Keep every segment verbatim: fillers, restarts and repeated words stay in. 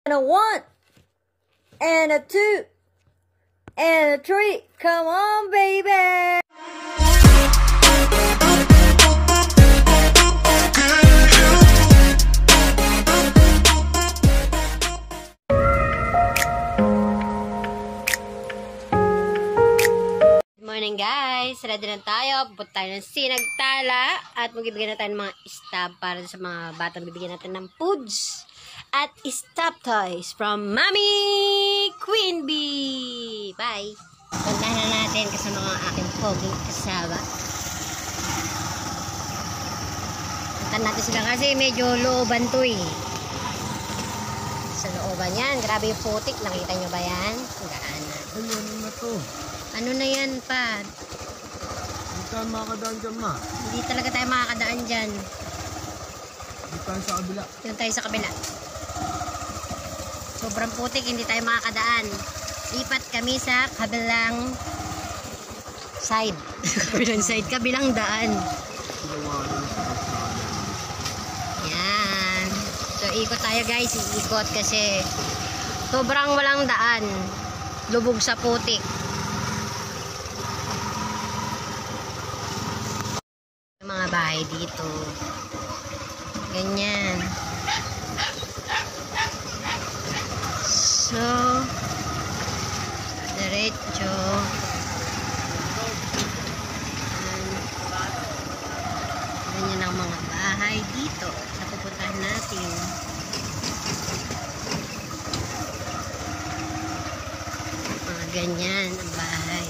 And a one, and a two, and a three. Come on, baby. Morning guys, ready na tayo. Pupunta tayo ng Sinagtala at magbibigyan na tayo ng mga stab para sa mga batang bibigyan natin ng foods at stab toys from Mommy Queen Bee. Bye! Puntahan na natin kasama mga aking poging kasama. Puntahan natin sila kasi medyo looban to eh. Sa looban yan, grabe yung putik. Nakita nyo ba yan? Gaan na. Ano na to? Ano na yan pa? Hindi tayo makakadaan dyan, ma. Hindi talaga tayo makakadaan dyan. Hindi tayo sa kabila. Doon tayo sa kabila. Sobrang putik, hindi tayo makakadaan. Lipat kami sa kabilang side. Kabilang side, kabilang daan. Yan. So, ikot tayo guys. Iikot kasi sobrang walang daan. Lubog sa putik. Mga bahay dito. Ganyan. So, diretso. Ganyan ang mga bahay dito sa pupuntahan natin. Mga ganyan ang bahay.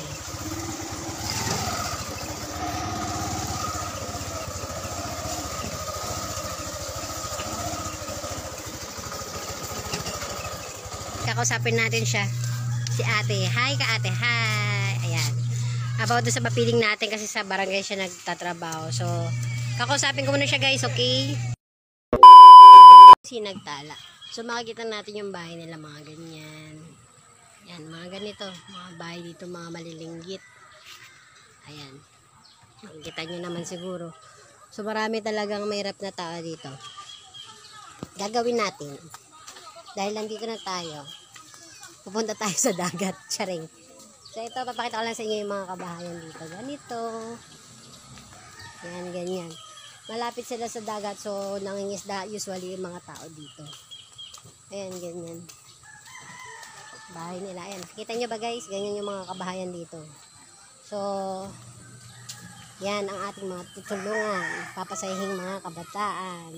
Kakausapin natin siya. Si ate. Hi ka ate. Hi. Ayan. About doon sa papiling natin kasi sa barangay siya nagtatrabaho. So, kakausapin ko muna siya guys. Okay? Sinagtala. So, makikita natin yung bahay nila. Mga ganyan. Yan. Mga ganito. Mga bahay dito. Mga malilinggit. Ayan. Makikita nyo naman siguro. So, marami talagang mahirap na tao dito. Gagawin natin. Dahil nandito na tayo, pupunta tayo sa dagat. Charing. So ito, papakita ko lang sa inyo yung mga kabahayan dito. Ganito. Yan, ganyan. Malapit sila sa dagat, so nangingisda usually yung mga tao dito. Ayan, ganyan. Bahay nila. Ayan, kita nyo ba guys? Ganyan yung mga kabahayan dito. So, yan ang ating mga tutulungan. Papasahing mga kabataan.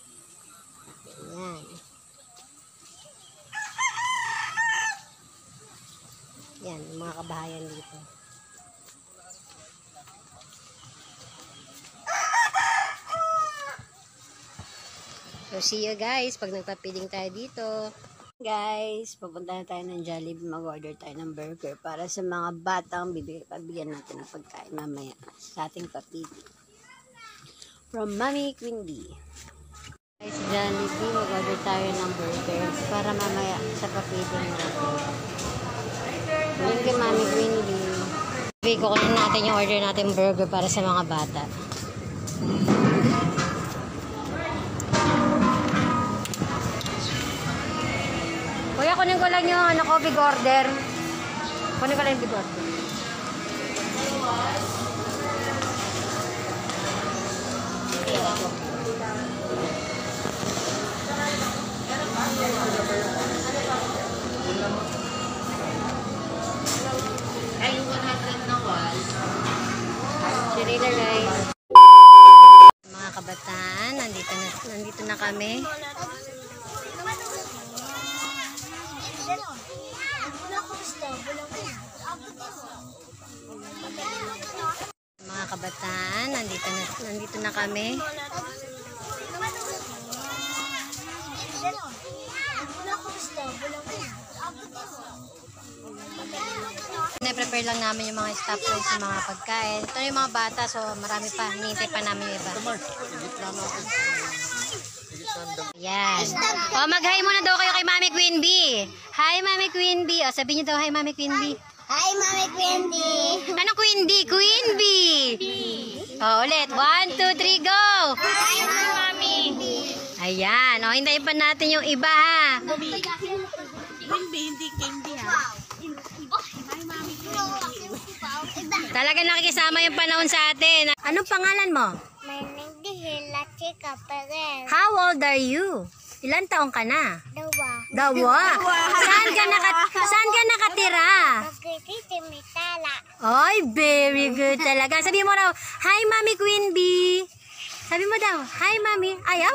Yan. Yan, mga kabahayan dito. So, see you guys pag nagpapiling tayo dito. Guys, pupunta na tayo ng Jollibee. Mag-order tayo ng burger para sa mga batang bibigyan natin ng pagkain mamaya sa ating papili. From Mommy Queen Bee. Guys, Jollibee, mag-order tayo ng burger para mamaya sa papiling natin. Thank you, Mommy Queen Bee. Kukunin natin yung order natin burger para sa mga bata. Kuya, kunin ko lang yung ano ko, big order. Kunin ko lang yung big order. Ay, one hundred na was. Cheerleader guys. Mga kabataan, nandito na, nandito na kami. Mga kabataan, nandito na, nandito na kami. Na-prepare lang namin yung mga staff ko sa mga pagkain. Ito yung mga bata, so marami pa. Hinihintay pa namin yung iba. Yan. O, mag-hi muna daw kayo kay Mommy Queen Bee. Hi, Mommy Queen Bee. O, sabihin niyo daw, hi, Mommy Queen Bee. Hi, Mommy Queen Bee. Ano Queen Bee? Queen Bee. O, ulit. One, two, three, go. Hi, Mommy. Ayan. O, hintayin pa natin yung iba, ha. hindi candy ha. Talaga nakikisama yung panahon sa atin. Anong pangalan mo? My name is Hila Chica Perez. How old are you? Ilan taong ka na? Dawa. Dawa. Saan ka, naka, saan ka nakatira? Pagkiti Mitala. Ay, very good talaga. Sabi mo raw, hi Mami Queen Bee. Sabi mo daw, hi Mami. Ayaw.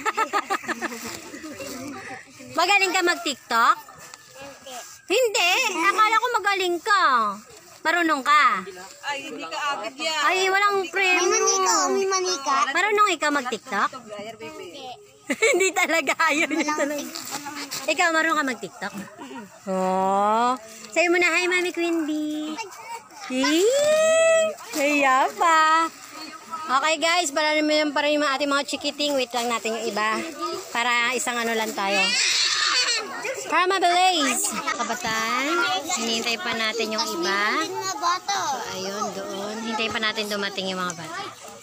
Magaling ka mag-TikTok? Hindi. Hindi. Akala ko magaling ka. Marunong ka. Ay, hindi ka agad yan. Ay, walang May premyo. manika o may manika? Marunong ikaw mag-TikTok? Hindi. Hindi talaga. Ayaw niya talaga. Ikaw, marunong ka mag-TikTok? Oh. Sabi mo na, hi Mami Queen Bee. Hii. Kaya pa. Okay guys, para naman para yung ating mga chikiting. Wait lang natin yung iba. Para isang ano lang tayo. Para mabilis. Kabataan, hinihintay pa natin yung iba. Mga bata. Ayun, doon. Hintayin pa natin dumating yung mga bata.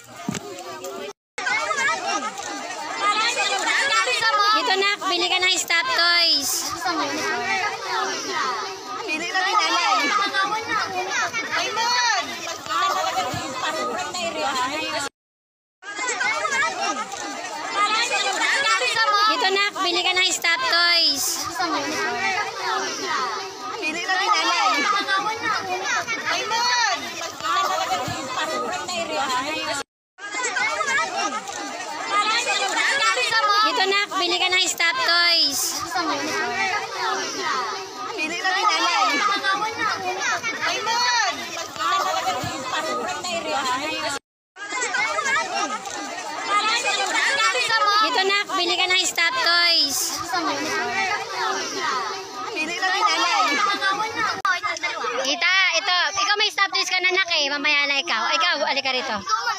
Dito nak, bili ka ng stop toys. Pili na rin nanay. Dito nak, bili ka ng stop toys. Pili na rin nanay. Dito nak, bili ka ng stop toys. Pili na rin nanay. Dito nak, bili ka ng stop toys. Pili na rin nanay. Ita, ito. Ikaw may stop toys ka na nak eh. Mamaya na ikaw. Ikaw, alika rito.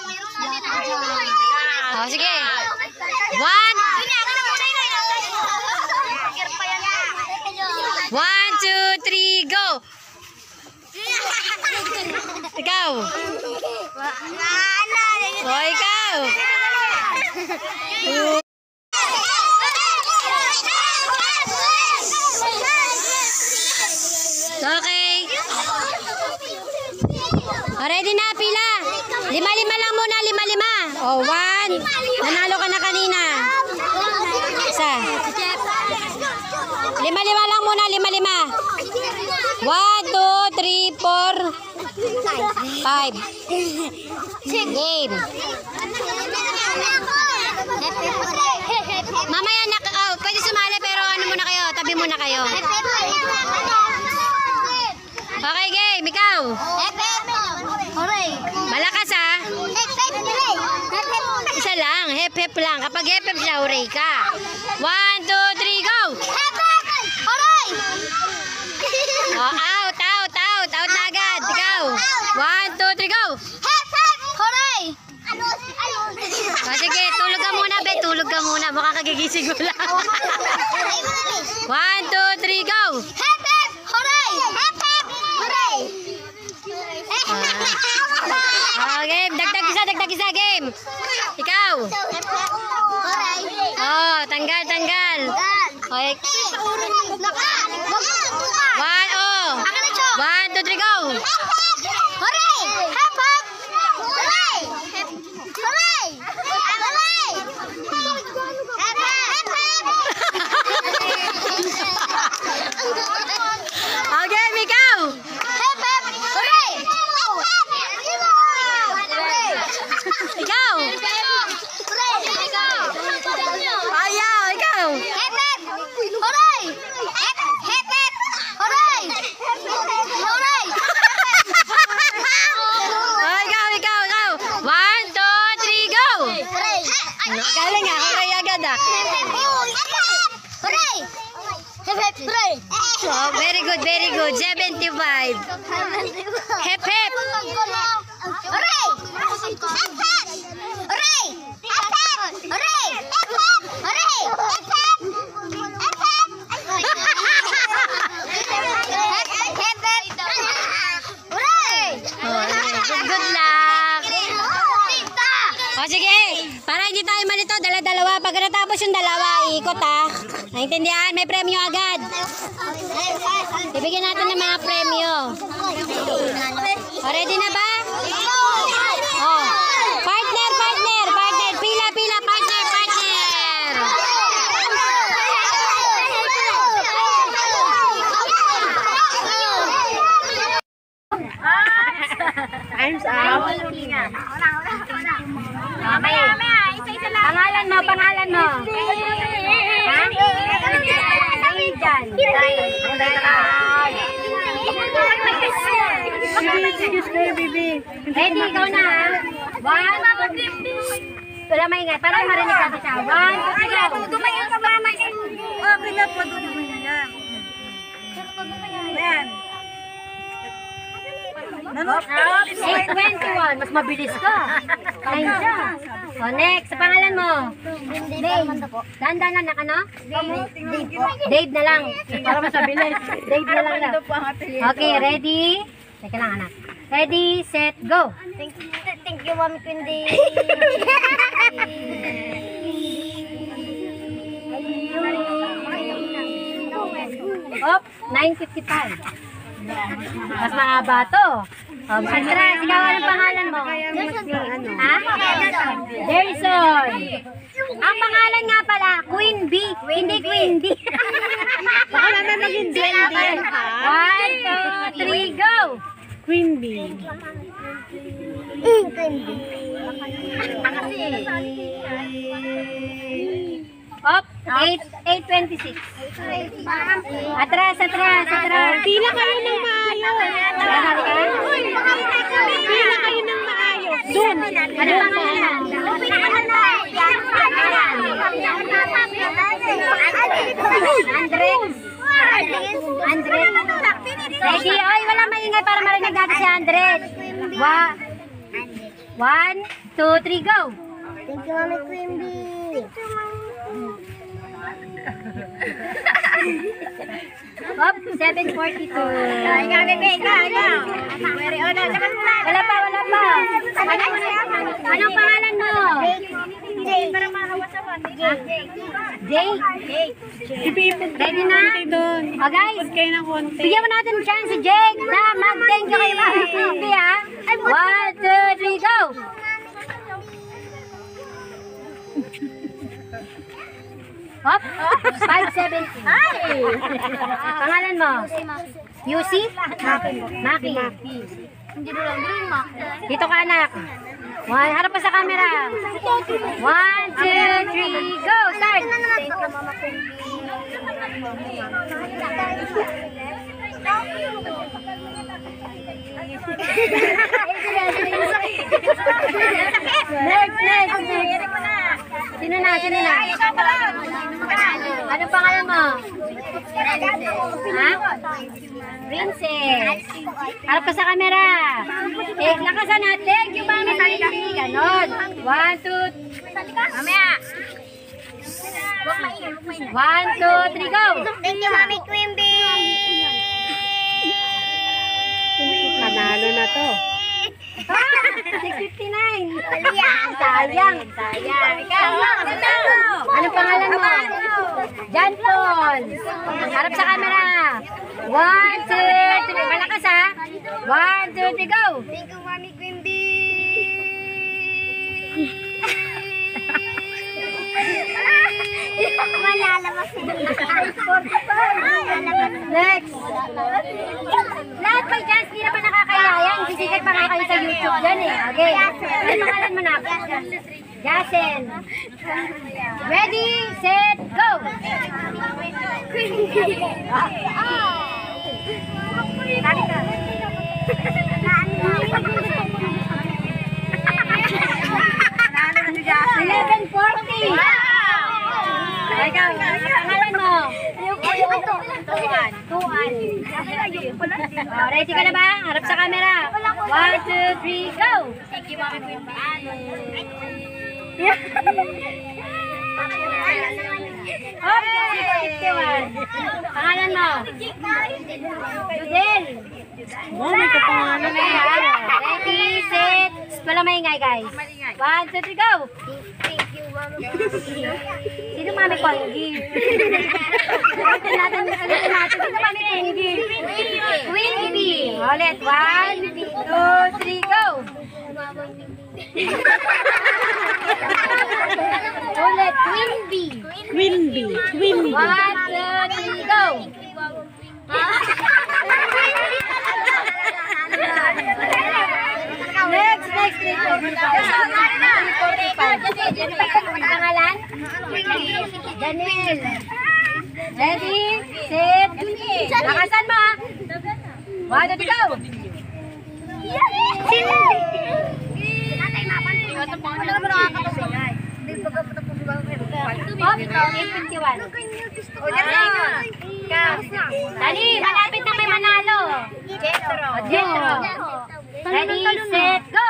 Oh, sige. One. One, two, three, go. Ikaw. Oh, ikaw. Okay. Oh, ready na, pila. Lima-lima lang muna, lima-lima. Oh, one. Nanalo ka na kanina. Isa. Lima-lima lang muna, lima-lima. One, two, three, four, five. Game. Mamaya na, oh, pwede sumali pero ano muna kayo, tabi muna kayo. Okay, game, ikaw. Malakas ha. Isa lang, hep-hep lang. Kapag hep-hep siya, hooray ka. One, two, three, go! Oh, out, out, out. Out na agad. Ikaw. One, two, three, go! Oh, sige, tulog ka muna, be. Tulog ka muna. Baka kagigising mo lang. One, two, three, go! Oh, game. Dagdag isa, dagdag isa, game. Ikaw. Oh, tanggal, tanggal. Okay. One, oh. One, two, three, go. Okay, ikaw. Ikaw. Ayaw, ikaw. Oh, ikaw, ikaw, ikaw. One, two, three, go. Galing nga, hooray agad ah. Oh, very good, very good. seventy-five. Hep, hep. Good luck. O sige, para hindi tayo malito, dala-dalawa. Pag natapos yung dalawa, ikot ha. Naintindihan? May premyo agad. Ibigyan natin ng mga premyo. O, ready na ba? Oh. Partner, partner, partner. Pila, pila, partner, partner. Time's up. Mamaya, mamaya. Isa-isa lang. Pangalan mo, pangalan mo. Ha? Excuse me, baby. Ready, ikaw na ha? One, wala maingay. Parang marinig ka siya. One, two, three, go. Tumayan ka ba? Oh, pinat mo tutumayan niya. Ayan. eight twenty-one. Mas mabilis ka. Kain siya. O, next. Sa pangalan mo? Dandan lang na ka, no? Dave na lang. Para mas mabilis. Dave na lang na. Okay, ready? Teka lang, anak. Ready, set, go. Thank you, thank you, Mami Quindi. Op, nine fifty-five. Mas mahaba to. Um, Andra, ikaw anong pangalan mo? Ha? Derson. Ang pangalan nga pala, Queen Bee. Hindi Queen Bee. Baka naman maging din din, ha? One, two, three, go. Queen bee. Op, eight, eight twenty-six. Atras, atras, atras. Pila kayo ng maayos. Pila kayo ng maayos. Doon. Ano pangalan? Andres. Andres. Ready? Oy, wala maingay para marinig natin si Andres. Wa One, two, three, go. Thank you, Mami Quindi. Up, seven forty-two. Ikaw, bebe, ikaw, ikaw. Wala pa, wala pa. Anong, anong pangalan mo? Jay. Para makawas ako. Jay. Ready na? O guys, bigyan mo natin ng chance si Jake na mag-thank you kay Mami Quindi, ha? One, two, three, go. Hop, five seventy. Pangalan mo? Yusi? Maki. Dito ka, anak. One, harap pa sa camera. One, two, three, go. Start. Next, next, next. Sino na, sino na? Anong pangalan mo? Ha? Princess. Harap ka sa camera. Eh, lakasan natin. Yung mami salita. Ganon. One, two. Mamaya. One, two, three, go. Thank you, Mami Quindi. Panalo na to. six fifty-nine. Sayang. Sayang. Sayang. Ikaw. Anong pangalan mo? John Paul. Harap sa camera. One, two, three. Malakas ha. One, two, three, go. Thank you, Mami Quindi. Wala labas. Next. Lahat may chance, di naman nakakayayang. Sisikat pa nga kayo sa YouTube dyan eh. Okay. Ano pangalan mo na? Jasen. Ready, set, go! eleven forty. Ikaw, pangalan mo? Tuan. Tuan. Oh, ready ka na ba? Harap sa camera. One, two, three, go! Thank you, Mami Quindi. Okay, fifty-one. Pangalan mo? Judel. Oh, may kapangalan na yan. Ready, set, wala maingay, guys. One, two, three, go! Thank you, Mama. Sino Mami Konggi? Ulitin natin, ulitin natin. Sino Mami Konggi? Quimby. Ulit. One, two, three, go! Ulit. Quimby. Quimby. Quimby. One, two, three, go! Next, next, three, four, five. Ang pangalan? Janelle. Ready, set, lakasan mo ah. One, two, three, go! Pop, eight twenty-one. Dali, malapit na kay Manalo. Jetro. Ready, set, go!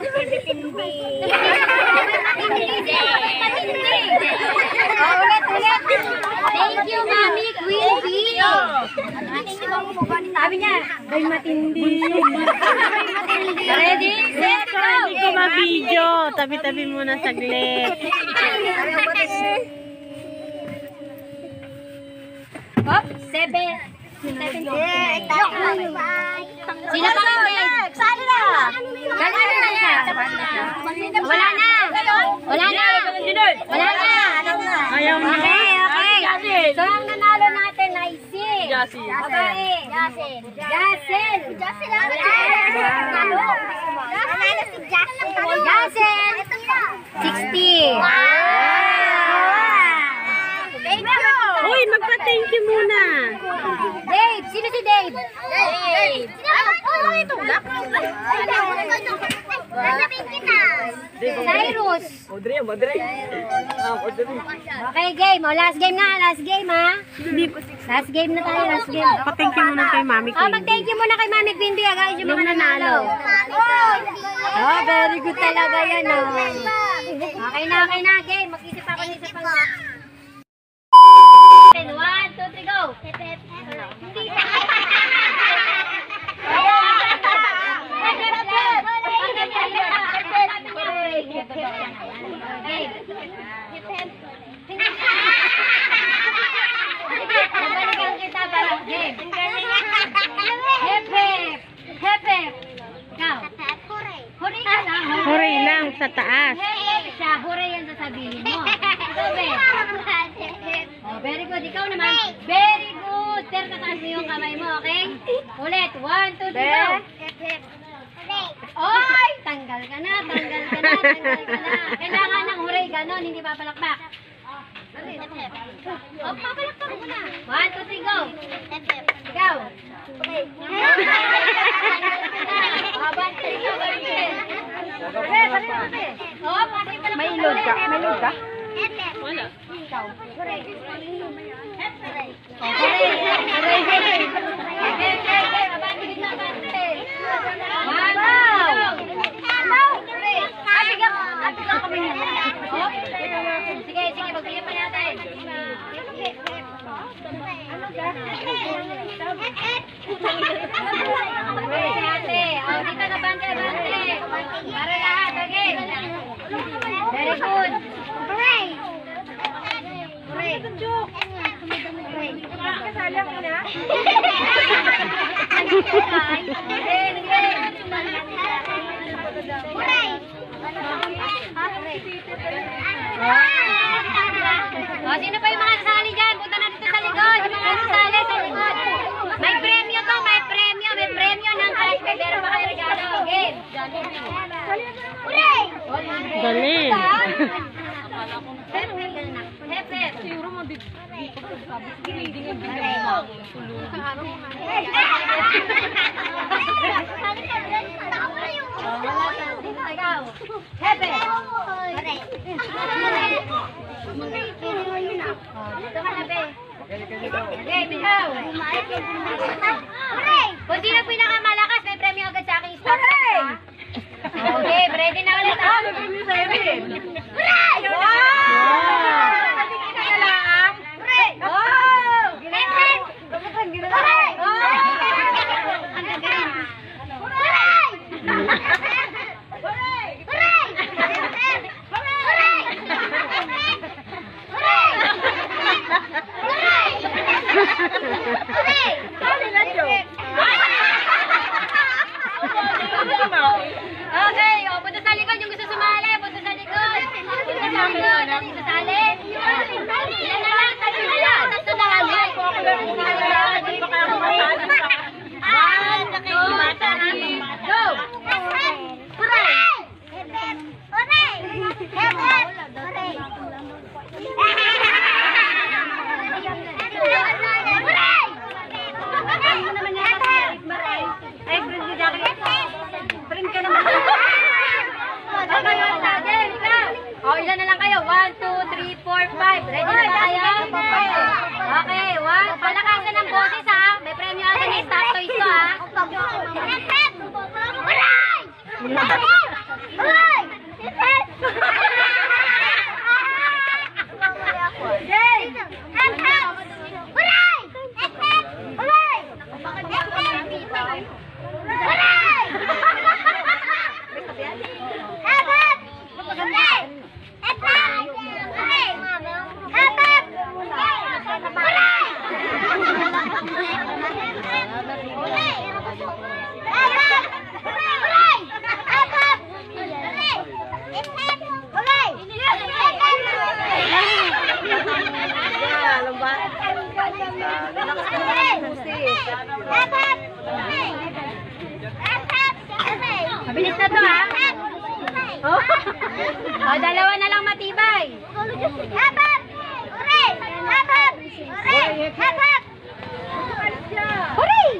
Oh, ulit, ulit. Thank you, Mami Quimby. Sabi niya, bay matindi. Ready, set, go! Hindi ko ma-video. Tabi-tabi muna saglit. Hop, seven. Sino pa kami? Saan na? Galing na siya. Wala na. Wala na. Wala na. Ayaw mo. Okay, okay. So, ang nanalo natin ay si Jasin. Babae. Jasin. Jasin. Jasin lang. Nanalo si Jasin. Jasin. sixty. Thank you. Uy, magpa-thank you muna. Dave. Sino si Dave? Dave. Ano ito? Nasabing kita. Cyrus. Audrey, Audrey. Ah, Audrey. Okay, game. O, last game na. Last game, ha? Last game na tayo. Last game. Pa-thank you muna kay Mami Oh, Quimby. mag-thank you muna kay Mami Quimby, ah, guys. Yung mga Yung nanalo. Oh, very good talaga yan, oh. Okay na, okay na. Game. Mag-isip ako ng isa pang... One, two, three, go! Nabalikan kita para game. Hep, hep. Hep, hep. Ikaw. Hooray ka lang. Hooray lang sa taas. Hep siya. Hooray yan sasabihin mo. Ikaw, be. Oh, very good. Ikaw naman. Very good. Sir, tataas mo yung kamay mo, okay? Ulit. One, two, three, go. Oy! Tanggal ka na, tanggal ka na, tanggal ka na. Kailangan ng hooray ganon, hindi papalakpak. Oh, papalakpak mo na. One, two, three, go. Ikaw. Oh, one, two, three, go. Oh, may load ka? May load ka? Wala. Ikaw. Hooray. Hooray. Hooray. Hooray. Okay, okay, okay. Abante kita, abante. One, two, Abigyan ko. Abigyan kami niya. Oh. Sige, sige. Magbigyan pa natin. Okay, ate. Oh, dito na bante, bante. Para lahat. Okay. Very good. Hooray. Hooray. Kasali ako na. Okay, okay. Hooray! O, sino pa yung mga sasali dyan? Punta na dito sa likod. Yung mga sasali sa likod. May premyo to, may premyo. May premyo ng cash. May meron pa kayo regalo. Game. Hooray! Dali. Hep, hep. Hep, hep. Ikaw. Hepe. Ito ka, Hepe. Okay, ikaw. Kung sino pinakamalakas, may premyo agad sa aking stock. Okay, ready na ulit. Ah, may premyo sa Hepe. Hooray! Wow! Oh! Hepe! Hooray! Hooray! Hooray! Okay, o, punta sa likod yung gusto sumali. Punta sa likod. Punta sa likod. Ano yung sasali? Ilan na lang? Tatlo na lang. Tatlo na lang. One, two, three, go! Ay, friend ka naman. Friend ka naman. Okay, yun natin. Ikaw. O, ilan na lang kayo? One, two, three, four, five. Ready na ba kayo? Okay, one. Palakasan ng boses, ha? May premyo ata ni Stop Toys to, ha? Mabilis na to, ha? Oh. O, dalawa na lang matibay. Habab! Hooray! Habab! Hooray! Habab! Hooray!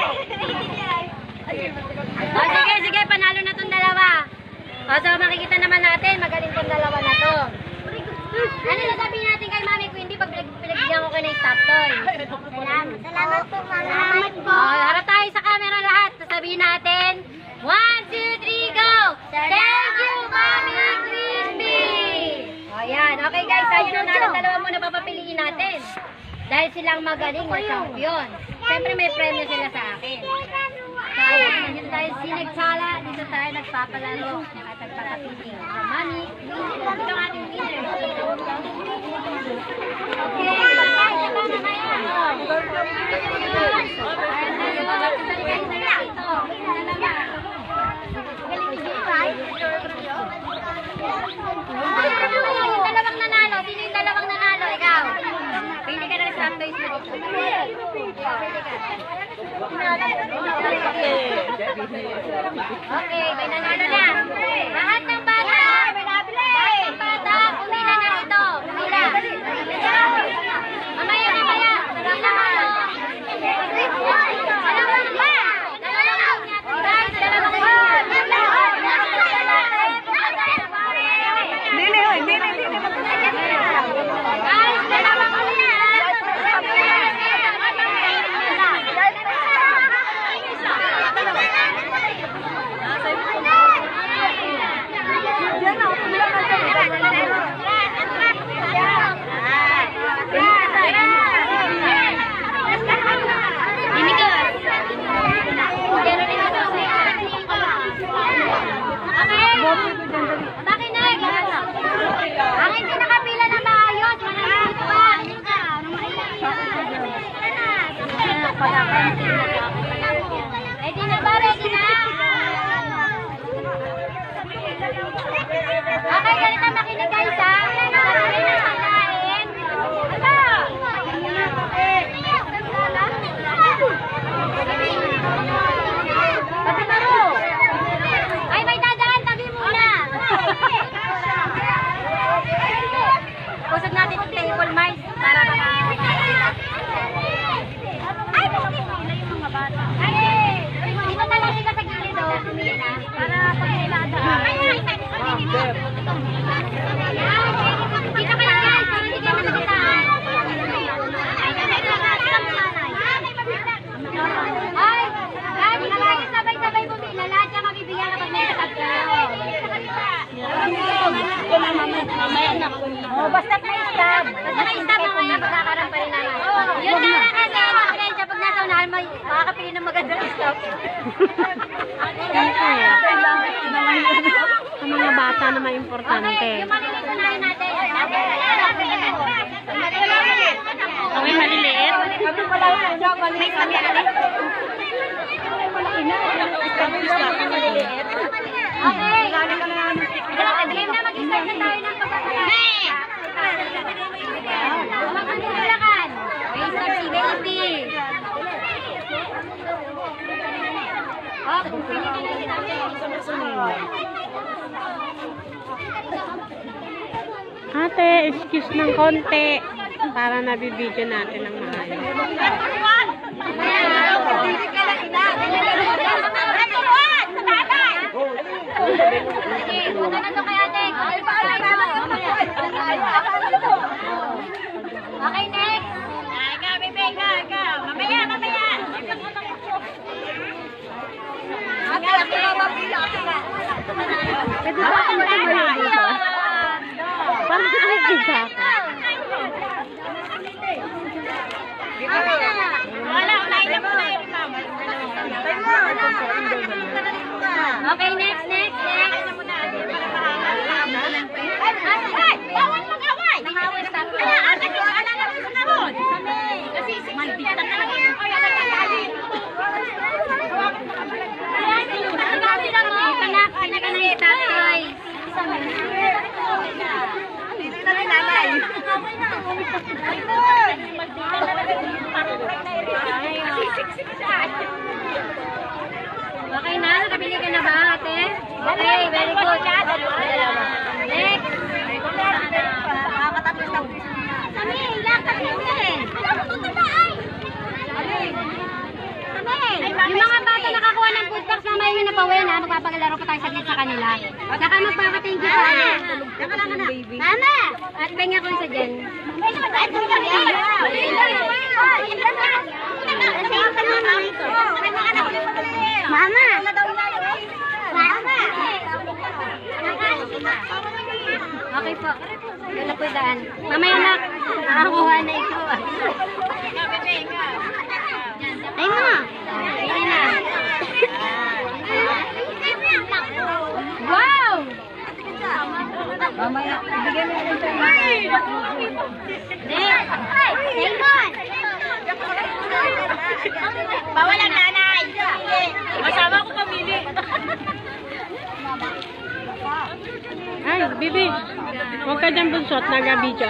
O, sige, sige, panalo na tong dalawa. O, so makikita naman natin, magaling tong dalawa na to. Ano sasabihin natin kay Mami Queen? Hindi pag pinagbigyan ko kayo ng Stop Toy. Salamat. Salamat po, Salamat po. O, harap tayo sa camera lahat. Sasabihin natin, one, two, three, go! Thank you, Mami Crispy! O, yan. Okay, guys. Ayun na natin dalawa muna papapiliin natin. Dahil silang magaling na champion. Siyempre, may premyo sila sa akin. So, ayan. Yun dahil sinagtsala. Dito tayo nagpapalaro. At nagpapapili. So, Mami, ito ang ating winner. Okay. Bye-bye. Bye-bye na kayo. Yung dalawang nanalo, sino yung dalawang nanalo? Ikaw. Pili ka ng Stop Toys mo dito. Okay, may nanalo na. Lahat ng bata. Lahat ng bata, pumila na ito. Pumila. Mamaya, mamaya. Dalawang Dalawang ba? Dalawang Guys, dalawang ba? Dili, hoy, dili, dili. Guys, dalawang ba yan? Makinig! Ang hindi nakapila na maayos, manahit pa! Ready na ba? Ready na? Okay, ganito makinig guys ha. Marami na pagkain. Aba! Patitaro! Ay, may dadaan, tabi muna! Kusog natin yung table mice para maka... Ay, bakit? Yung mga bata. Ay, dito talaga sila sa gilid o. Pumili na. Para pag nila ada. Ay, ay, ay. Dito ka lang guys. Para hindi kayo managitaan. Ay, hindi ka kayo sabay-sabay bumila. Lahat siya mabibigyan kapag may nasabay. Mamaya na. Oh, basta may stab. Basta may stab mamaya magkakaroon pa rin naman. Yun na lang kasi mga friends, pag nasa unahan mo, makakapili ng magandang stab. Sa mga bata na may importante. Okay, yung maliliit unahin natin. May maliliit. May sabi alin? Okay. Game na, mag-start na tayo ng pagkakalakan. Pagkakalakan. May flexibility. Oh, kung pinili natin. Ate, excuse ng konti para nabibidyo natin ng maayos. Punta na to kay ate. Okay, next. Ika, bebe, ika, ika. Mamaya, mamaya. Ate, ate, mapila. Pwede ba ako matumayo dito? Parang nakikita ako. Wala, unahin na muna yung mama. Okay, next, next, next. Ay, ay, bawal mag-away. Nangaway sa ako. Ala, ate, ala na sa namun. Kasi maldita na lang yun. Ay, ala na galing. Pinagabi lang mo. Pinak, pinaga na yung tatay. Dito na rin nanay. Okay na? Nakabili ka na ba, ate? Okay, very good. Next. Kami, ilang kasi din. Yung mga bata nakakuha ng food box, mamaya nyo na pa uwi na. Magpapagalaro pa tayo saglit sa kanila. Saka magpapathank you pa. Mama! At pahinga ko isa dyan. Mama! Mama! Okay po. Yun na po daan. Mamaya na. Nakakuha na ito. Ay mo! Ay na. Wow! Mamaya, ibigay mo yung ito. Next! Raymond! Bawal ang nanay! Masama ko pamili. Ay, bibi. Huwag ka dyan bunsot. Nag-video.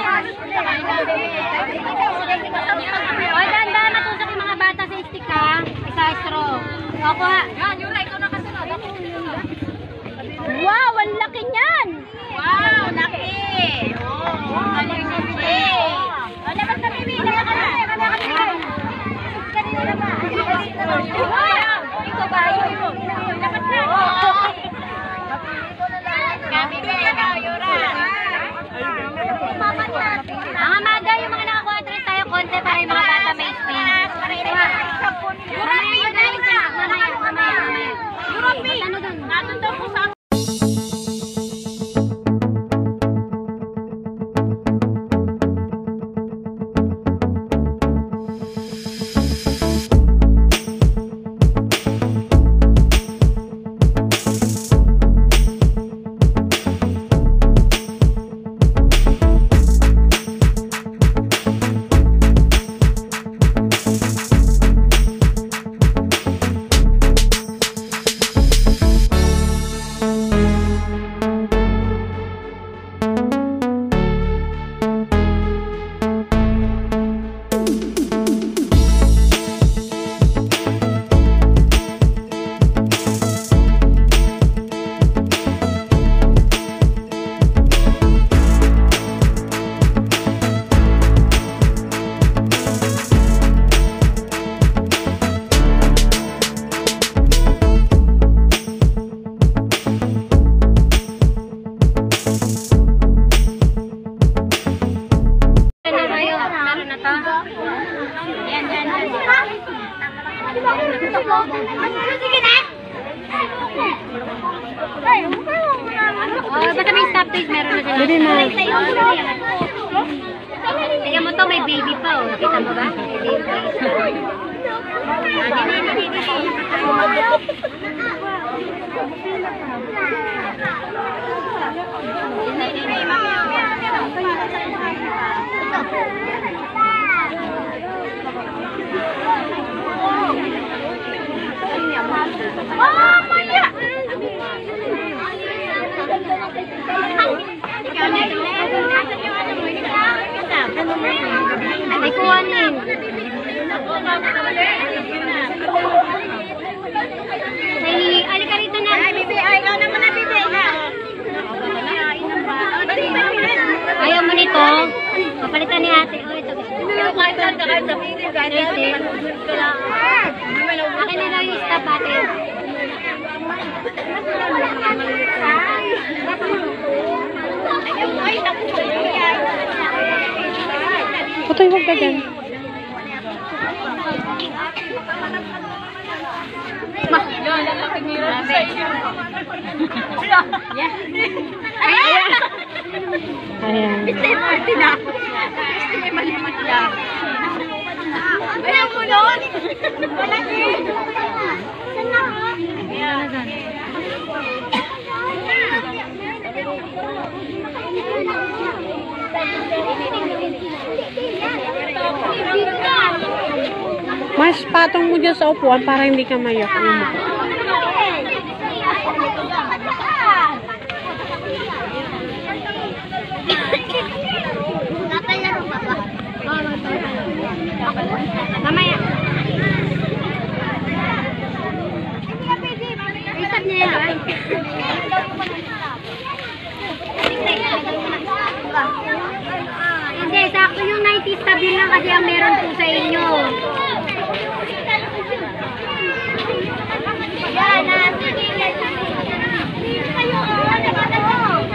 O, danda, matusok yung mga bata sa stick ha. Sa straw. Ako ha. Yan, Yura, ikaw na kasunod. Wow, ang laki niyan! Wow, laki! Oh, ang laki! O, labas na, bibi. Labas na, labas na kami. Kanina na ba? Wow! Ikaw ba? Labas na. Kami ba ikaw, Yura? Mga mada, yung mga nakakuha tres tayo konti para yung mga bata may space. Yura, Yura! Mamaya, mamaya, mamaya. Yura, ano dun? Nandun daw po sa sige na! Oh, basta may stop page meron na sila. Dili na. Tingnan mo to, may baby pa oh. Nakita mo ba? May baby. Ay, kuhanin. Ay, alika rito na. Ay, bibi. Ay, ikaw naman na, bibi. Ayaw mo nito. Papalitan ni ate. Oh, ito. Akin nila yung stop, ate. Putoy, huwag ka dyan. Ayan. Ayaw mo nun? Malaki. Mas patong mo dyan sa upuan para hindi ka mayak. Yung mukha. Mamaya. Isap niya yan. Hindi, sakto yung ninety stabil lang kasi ang meron po sa inyo. Yan, sige. Kayo, ano ba ito?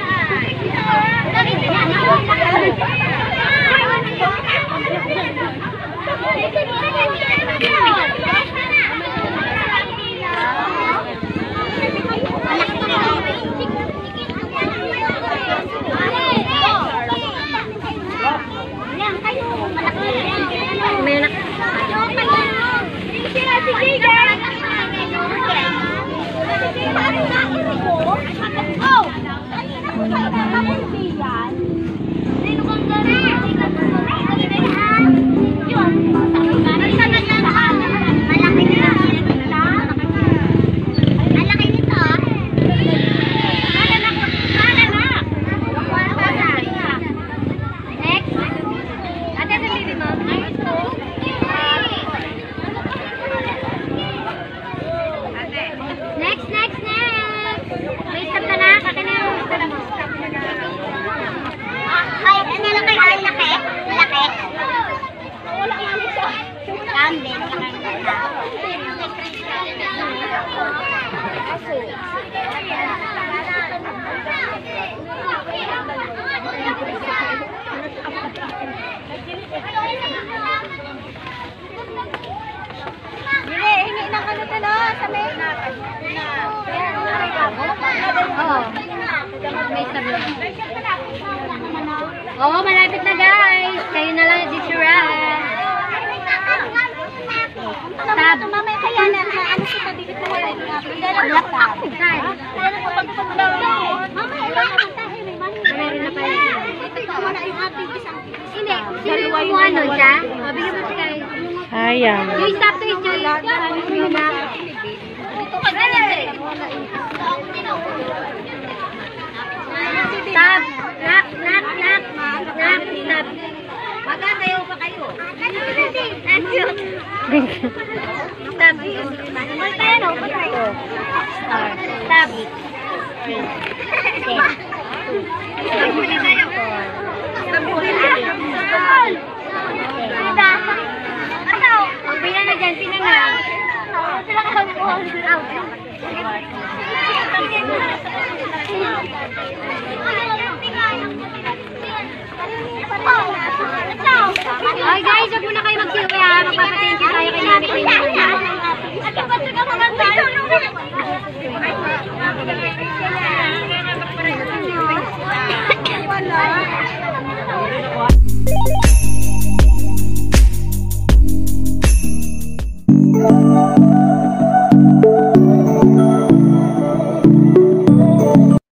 Next, next, next! May stop na na. Kaka na yung stop mo. Ay, ano lang kayo? Malaki? Malaki? Wala nga mo sa... Kambing. Hindi, hingi ng ano ka na, sa may... Oo. May sabi. Oo, malapit na guys. Kayo na lang yung titirahan. Stop. Mamaya kaya na, ano sa tabi ko wala yung mga pindalang stop. Saan? Kaya na pagpagpagpagpag. Mamaya, kaya na tayo. Meron na pala. Ito mo na yung ating isang... Hindi. Sino yung kumuha nun siya? Mabigyan mo si guys. Ayan. Yung stop to ito. Yung na. Stop. Knock, knock, knock. Knock, stop. Magkakayo pa kayo. Thank you. Stop. Mal tayo, no? Stop. Stop. Okay. Stop muna tayo. Stop muna tayo. Ano? Pina na dyan, pina na. Sila ka out. Ay guys, huwag muna kayo mag-siwi ha. Magpapatingin tayo kay Mami Queen.